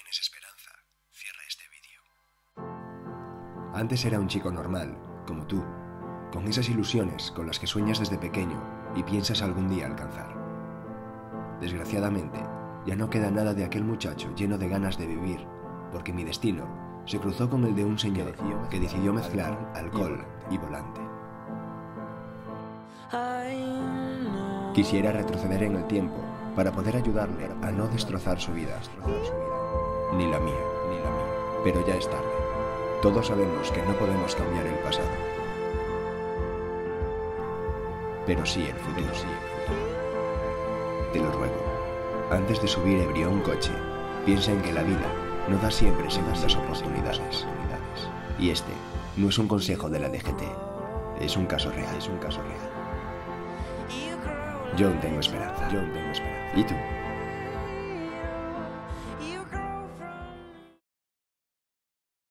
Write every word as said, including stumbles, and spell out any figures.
tienes esperanza, cierra este vídeo. Antes era un chico normal, como tú, con esas ilusiones con las que sueñas desde pequeño y piensas algún día alcanzar. Desgraciadamente, ya no queda nada de aquel muchacho lleno de ganas de vivir, porque mi destino se cruzó con el de un señor que decidió mezclar alcohol y volante. Quisiera retroceder en el tiempo para poder ayudarle a no destrozar su vida, ni la mía, ni la mía. Pero ya es tarde. Todos sabemos que no podemos cambiar el pasado, pero sí el futuro. Sí el futuro. Te lo ruego, antes de subir ebrio a un coche, piensa en que la vida no da siempre segundas oportunidades. Y este no es un consejo de la D G T, es un caso real, es un caso real. Yo aún tengo esperanza, yo aún tengo esperanza. ¿Y tú?